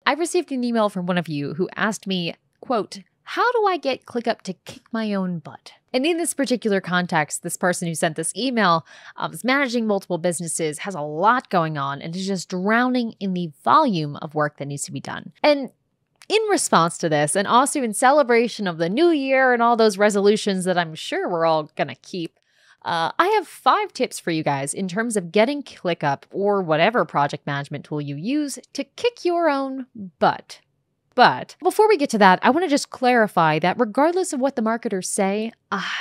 I received an email from one of you who asked me, quote, "How do I get ClickUp to kick my own butt?" And in this particular context, this person who sent this email is managing multiple businesses, has a lot going on, and is just drowning in the volume of work that needs to be done. And in response to this, and also in celebration of the new year and all those resolutions that I'm sure we're all going to keep, I have 5 tips for you guys in terms of getting ClickUp or whatever project management tool you use to kick your own butt. But before we get to that, I want to just clarify that regardless of what the marketers say,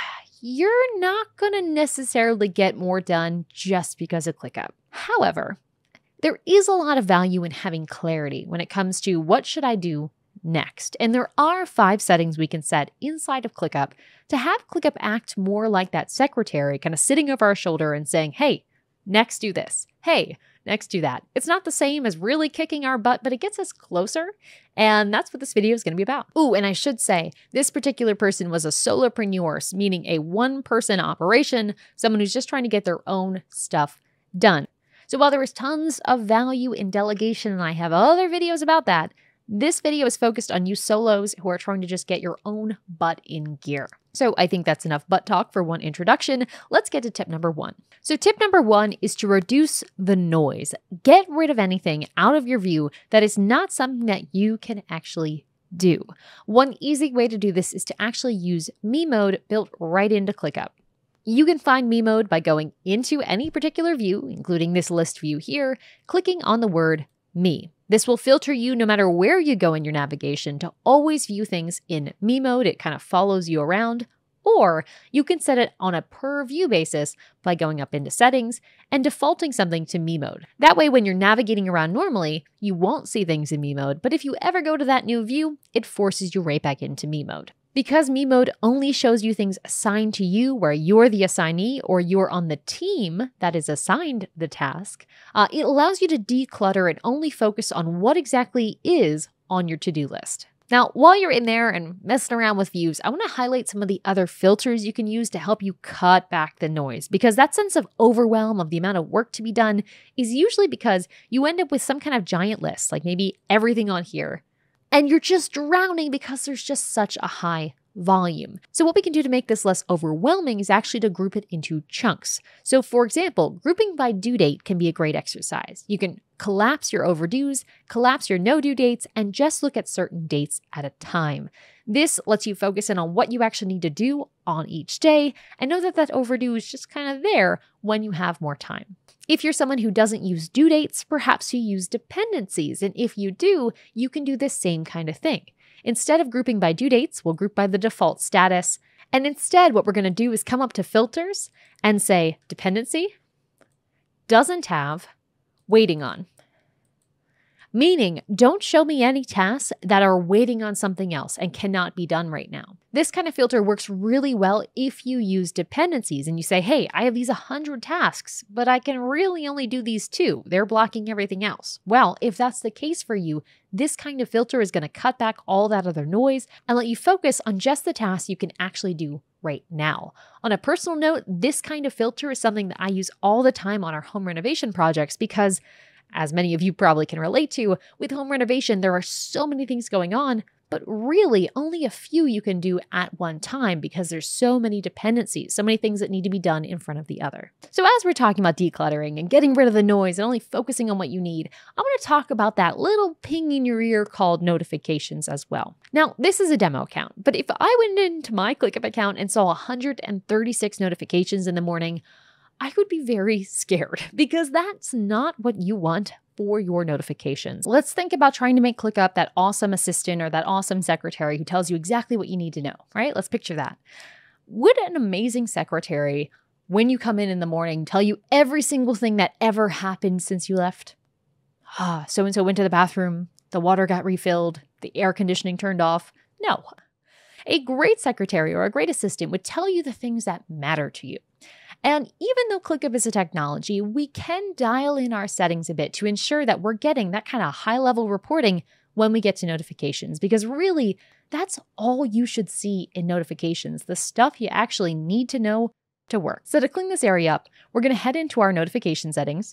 you're not going to necessarily get more done just because of ClickUp. However, there is a lot of value in having clarity when it comes to what should I do next. And there are 5 settings we can set inside of ClickUp to have ClickUp act more like that secretary, kind of sitting over our shoulder and saying, hey, next do this. Hey, next do that. It's not the same as really kicking our butt, but it gets us closer. And that's what this video is going to be about. Ooh, and I should say, this particular person was a solopreneur, meaning a one-person operation, someone who's just trying to get their own stuff done. So while there is tons of value in delegation, and I have other videos about that, this video is focused on you solos who are trying to just get your own butt in gear. So I think that's enough butt talk for one introduction. Let's get to tip number 1. So tip number 1 is to reduce the noise. Get rid of anything out of your view that is not something that you can actually do. One easy way to do this is to actually use Me Mode built right into ClickUp. You can find Me Mode by going into any particular view, including this list view here, clicking on the word Me. This will filter you no matter where you go in your navigation to always view things in Me Mode. It kind of follows you around. Or you can set it on a per view basis by going up into settings and defaulting something to Me Mode. That way, when you're navigating around normally, you won't see things in Me Mode. But if you ever go to that new view, it forces you right back into Me Mode. Because Me Mode only shows you things assigned to you where you're the assignee or you're on the team that is assigned the task, it allows you to declutter and only focus on what exactly is on your to-do list. Now, while you're in there and messing around with views, I want to highlight some of the other filters you can use to help you cut back the noise, because that sense of overwhelm of the amount of work to be done is usually because you end up with some kind of giant list, like maybe everything on here, and you're just drowning because there's just such a high volume. So what we can do to make this less overwhelming is actually to group it into chunks. So for example, grouping by due date can be a great exercise. You can collapse your overdues, collapse your no due dates, and just look at certain dates at a time. This lets you focus in on what you actually need to do on each day and know that that overdue is just kind of there when you have more time. If you're someone who doesn't use due dates, perhaps you use dependencies. And if you do, you can do the same kind of thing. Instead of grouping by due dates, we'll group by the default status. And instead, what we're going to do is come up to filters and say dependency, doesn't have, waiting on. Meaning, don't show me any tasks that are waiting on something else and cannot be done right now. This kind of filter works really well if you use dependencies and you say, hey, I have these 100 tasks, but I can really only do these 2. They're blocking everything else. Well, if that's the case for you, this kind of filter is going to cut back all that other noise and let you focus on just the tasks you can actually do right now. On a personal note, this kind of filter is something that I use all the time on our home renovation projects because, as many of you probably can relate to, with home renovation, there are so many things going on, but really only a few you can do at one time because there's so many dependencies, so many things that need to be done in front of the other. So as we're talking about decluttering and getting rid of the noise and only focusing on what you need, I want to talk about that little ping in your ear called notifications as well. Now, this is a demo account, but if I went into my ClickUp account and saw 136 notifications in the morning, I would be very scared because that's not what you want for your notifications. Let's think about trying to make ClickUp that awesome assistant or that awesome secretary who tells you exactly what you need to know, right? Let's picture that. Would an amazing secretary, when you come in the morning, tell you every single thing that ever happened since you left? So-and-so went to the bathroom, the water got refilled, the air conditioning turned off. No. A great secretary or a great assistant would tell you the things that matter to you. And even though ClickUp is a technology, we can dial in our settings a bit to ensure that we're getting that kind of high-level reporting when we get to notifications, because really, that's all you should see in notifications, the stuff you actually need to know to work. So to clean this area up, we're going to head into our notification settings,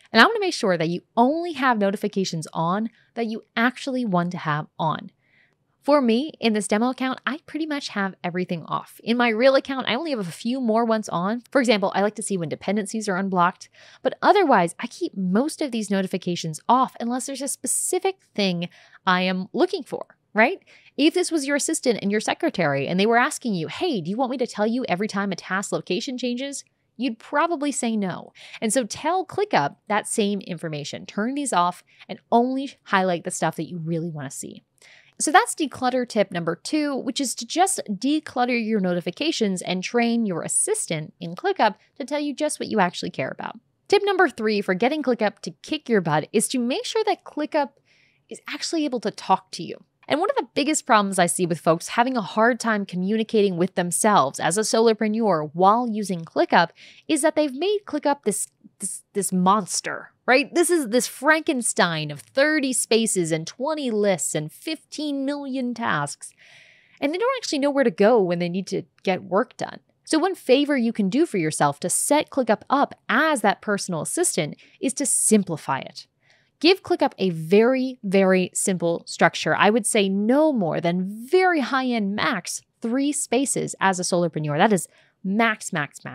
And I want to make sure that you only have notifications on that you actually want to have on. For me, in this demo account, I pretty much have everything off. In my real account, I only have a few more ones on. For example, I like to see when dependencies are unblocked, but otherwise, I keep most of these notifications off unless there's a specific thing I am looking for, right? If this was your assistant and your secretary and they were asking you, hey, do you want me to tell you every time a task location changes? You'd probably say no. And so tell ClickUp that same information. Turn these off and only highlight the stuff that you really want to see. So that's declutter tip number 2, which is to just declutter your notifications and train your assistant in ClickUp to tell you just what you actually care about. Tip number 3 for getting ClickUp to kick your butt is to make sure that ClickUp is actually able to talk to you. And one of the biggest problems I see with folks having a hard time communicating with themselves as a solopreneur while using ClickUp is that they've made ClickUp this monster, right? This is this Frankenstein of 30 spaces and 20 lists and 15 million tasks. And they don't actually know where to go when they need to get work done. So one favor you can do for yourself to set ClickUp up as that personal assistant is to simplify it. Give ClickUp a very, very simple structure. I would say no more than very high-end max 3 spaces as a solopreneur. That is max.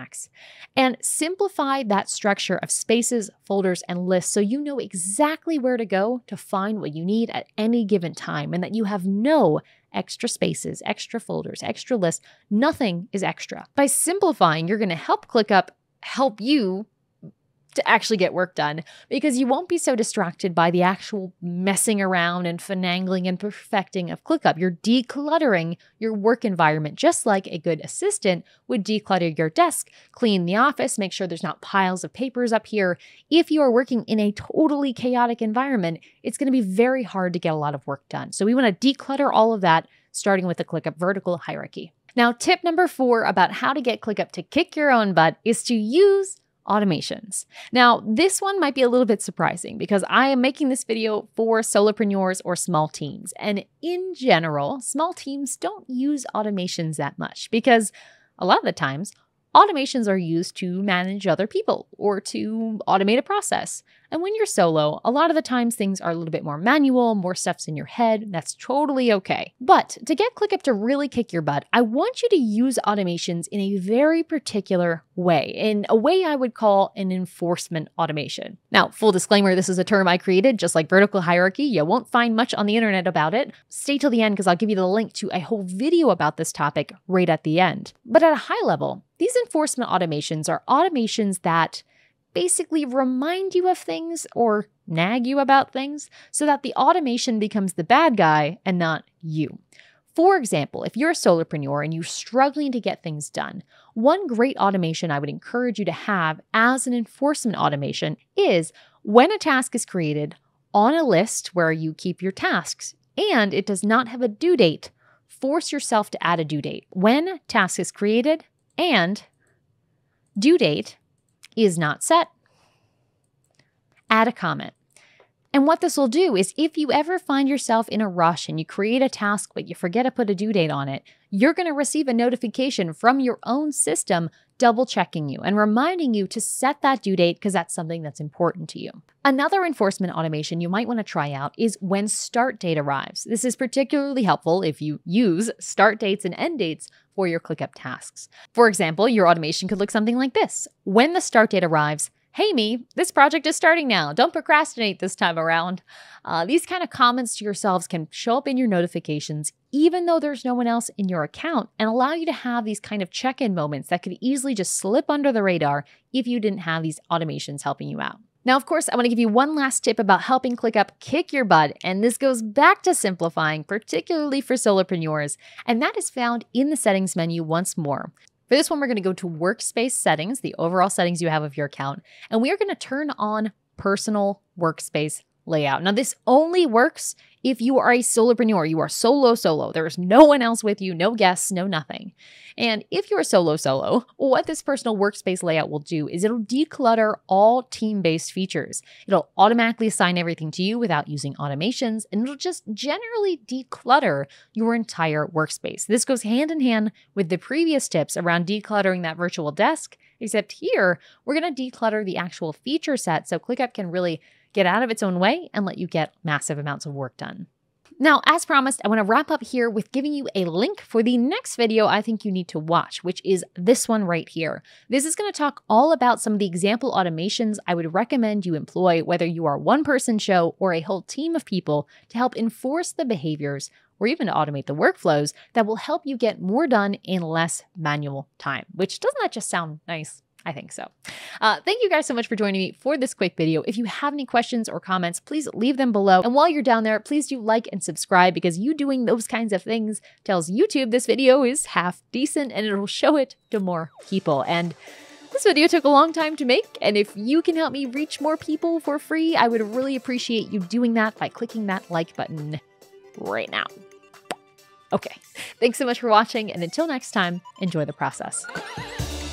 And simplify that structure of spaces, folders, and lists so you know exactly where to go to find what you need at any given time and that you have no extra spaces, extra folders, extra lists. Nothing is extra. By simplifying, you're going to help ClickUp help you to actually get work done because you won't be so distracted by the actual messing around and finagling and perfecting of ClickUp. You're decluttering your work environment just like a good assistant would declutter your desk, clean the office, make sure there's not piles of papers up here. If you are working in a totally chaotic environment, it's going to be very hard to get a lot of work done. So we want to declutter all of that, starting with the ClickUp vertical hierarchy. Now, tip number 4 about how to get ClickUp to kick your own butt is to use automations. Now, this one might be a little bit surprising because I am making this video for solopreneurs or small teams. And in general, small teams don't use automations that much because a lot of the times, automations are used to manage other people or to automate a process. And when you're solo, a lot of the times things are a little bit more manual, more stuff's in your head. That's totally okay. But to get ClickUp to really kick your butt, I want you to use automations in a very particular way, in a way I would call an enforcement automation. Now, full disclaimer, this is a term I created, just like vertical hierarchy. You won't find much on the internet about it. Stay till the end because I'll give you the link to a whole video about this topic right at the end. But at a high level, these enforcement automations are automations that basically remind you of things or nag you about things so that the automation becomes the bad guy and not you. For example, if you're a solopreneur and you're struggling to get things done, one great automation I would encourage you to have as an enforcement automation is when a task is created on a list where you keep your tasks and it does not have a due date, force yourself to add a due date. When task is created and due date is not set, add a comment. And what this will do is if you ever find yourself in a rush and you create a task but you forget to put a due date on it, you're going to receive a notification from your own system double checking you and reminding you to set that due date because that's something that's important to you. Another enforcement automation you might want to try out is when start date arrives. This is particularly helpful if you use start dates and end dates for your ClickUp tasks. For example, your automation could look something like this. When the start date arrives, hey me, this project is starting now. Don't procrastinate this time around. These kind of comments to yourselves can show up in your notifications even though there's no one else in your account and allow you to have these kind of check-in moments that could easily just slip under the radar if you didn't have these automations helping you out. Now, of course, I want to give you one last tip about helping ClickUp kick your butt, and this goes back to simplifying, particularly for solopreneurs, and that is found in the settings menu once more. For this one, we're going to go to Workspace settings, the overall settings you have of your account, and we are going to turn on personal workspace layout. Now, this only works if you are a solopreneur. You are solo. There is no one else with you, no guests, no nothing. And if you're a solo, what this personal workspace layout will do is it'll declutter all team-based features. It'll automatically assign everything to you without using automations, and it'll just generally declutter your entire workspace. This goes hand in hand with the previous tips around decluttering that virtual desk. Except here, we're going to declutter the actual feature set so ClickUp can really get out of its own way and let you get massive amounts of work done. Now, as promised, I want to wrap up here with giving you a link for the next video I think you need to watch, which is this one right here. This is going to talk all about some of the example automations I would recommend you employ, whether you are a one-person show or a whole team of people, to help enforce the behaviors or even to automate the workflows that will help you get more done in less manual time, which doesn't that just sound nice? I think so. Thank you guys so much for joining me for this quick video. If you have any questions or comments, please leave them below. And while you're down there, please do like and subscribe, because you doing those kinds of things tells YouTube this video is half decent and it'll show it to more people. And this video took a long time to make, and if you can help me reach more people for free, I would really appreciate you doing that by clicking that like button right now. Okay, thanks so much for watching, and until next time, enjoy the process.